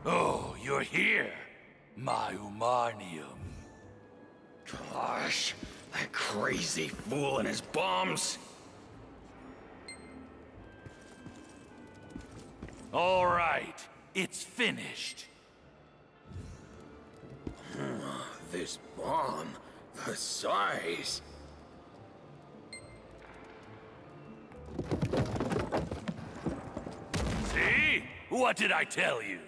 Oh, you're here, my Umarnium. Gosh, that crazy fool and his bombs. All right, it's finished. This bomb, the size. See? What did I tell you?